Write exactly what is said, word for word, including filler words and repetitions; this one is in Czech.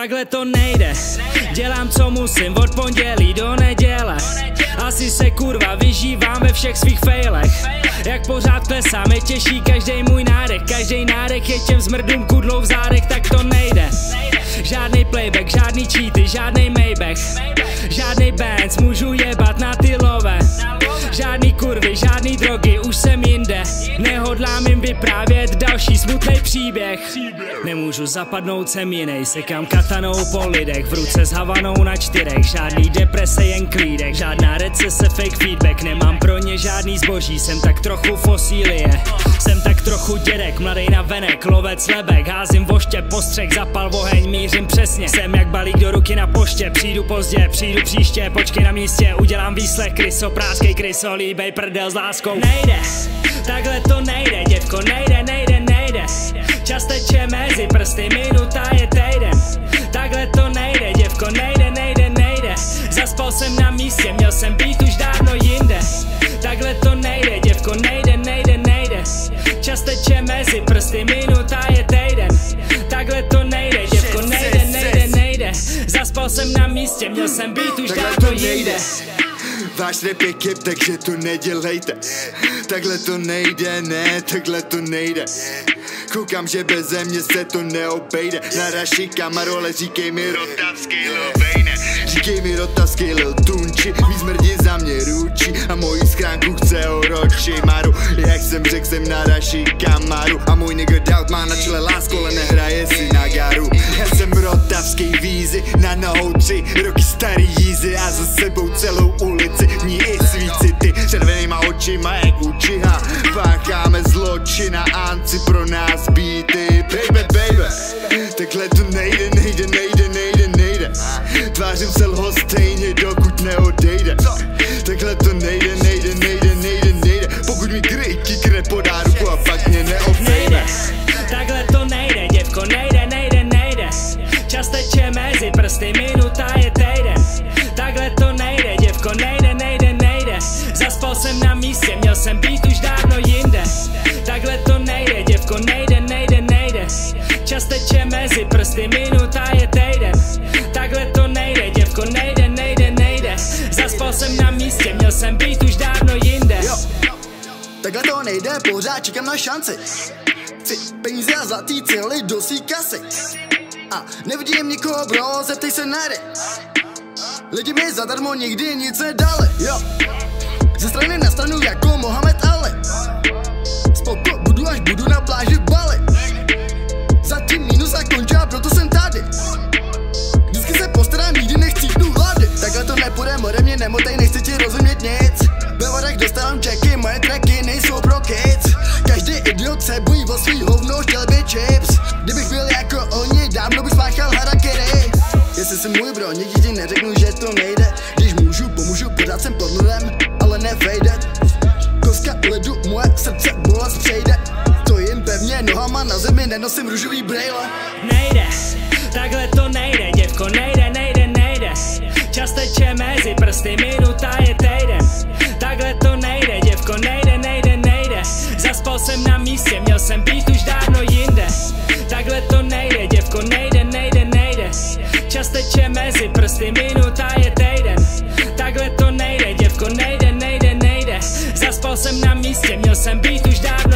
takhle to nejde. Dělám co musím od pondělí do neděle. Asi se kurva vyžívám ve všech svých failech. Jak pořád klesá, mě těší každý můj nádech. Každý nádech je těm zmrdům kudlou v zádech, tak to nejde. Žádnej playback, žádný cheaty, žádnej Maybach, žádnej bands, můžu jebat na ty love. Žádný kurvy, žádný drogy, už jsem jinde. Nehodlám jim vyprávět další smutný příběh. Nemůžu zapadnout, jsem jinej, sekám katanou po lidech. V ruce s havanou na čtyřech, žádný deprese, jen klídek. Žádná recese, fake feedback, nemám pro ně žádný zboží. Jsem tak trochu fosílie, jsem tak trochu dědek. Mladej na venek, lovec lebek, házím voště, postřeh, zapal oheň, mířím přesně. Jsem jak balík do ruky na poště, přijdu pozdě, přijdu příště, počkej na místě, udělám výslech, kryso, práskej kryso, líbej prdel s láskou. Nejde, takhle to nejde, děvko, nejde, nejde, nejde. Čas teče mezi prsty, minuta je týden. Takhle to nejde, děvko, nejde, nejde, nejde. Zaspal jsem na místě, měl jsem být už dávno jinde. Takhle to nejde, děvko, nejde, nejde, nejde. Čas teče mezi prsty, minuta je týden. Takhle to nejde, děvko, nejde, nejde, nejde. Zaspal jsem na místě, měl jsem být už dávno jinde. Váš rap je kip, takže to nedělejte. Takhle to nejde, ne, takhle to nejde. Koukám, že beze mě se to neobejde. NARA, SHIKAMARU, ale říkej mi rotavský lovejne. Říkej mi rotavský lil tunči, mý zmrdi za mě ručí a moji schránku chce oročí maru. Jak jsem řekl, jsem NARA, SHIKAMARU a můj nigga DAUT má na čele lásku, ale nehraje si na garu. Já jsem rotavský vízy, na nohou tři roky starý jízy a za sebou celou ulici, v ní i svý city. Červenýma očima jak učiha, pácháme zločina, anci pro nás beaty, baby, baby. Takhle to nejde, nejde, nejde, nejde, nejde. Tvářím se lhostejně, dokud neodejde. Takhle to nejde, nejde, nejde, nejde, nejde. Pokud mi kry, kikne podá ruku a pak mě neobejde. Takhle to nejde, děvko, nejde, nejde, nejde. Čas teče mezi prsty, minuta je týden. Takhle to nejde, děvko, nejde, nejde, nejde. Zaspal jsem na místě, měl jsem být už dávno jinde. Takhle to nejde, děvko, nejde, nejde, nejde. Čas teče mezi prsty, minuta je týden. Takhle to nejde, děvko, nejde, nejde, nejde. Zaspal jsem na místě, měl jsem být už dávno jinde. Jo, takhle to nejde, pořád čekám na šanci. Chci peníze a zlatý cely do svý kasy. A nevidím nikoho, bro, zeptej se Nary. Lidi mi zadarmo nikdy nic nedali, jo. Ze strany na stranu jako Mohamed Ali. Spoko budu, až budu na pláži v Bali. Zatím minus a končí a proto jsem tady. Vždycky se postarám, nikdy nechcípnu hlady. Takhle to nepůjde, more mě nemotej, nechci ti rozumět nic. Ve vodách dostávám čeky, moje tracky nejsou pro kids. Každý idiot se bojí o svý hovno, chtěl by chips. Kdybych byl jako oni, dávno bych spáchal harakiri. Jestli jsi můj bro, nikdy ti neřeknu, že to nejde. Když můžu, pomůžu, pořád jsem pod nulem, ale nevejde. Koska ledu, moje srdce bolest přejde. To jim pevně nohama na zemi, nenosím růžový brejle. Nejde, takhle to nejde, děvko, nejde, nejde, nejde. Čas teče mezi prsty, minuta je týden. Takhle to nejde, děvko, nejde, nejde, nejde. Zaspal jsem na místě, měl jsem být už dávno jinde. Takhle to nejde, děvko, nejde, nejde, nejde. Čas teče mezi prsty, minuta je týden. Takhle to nejde, děvko, nejde, nejde, nejde. Zaspal jsem na místě, měl jsem být už dávno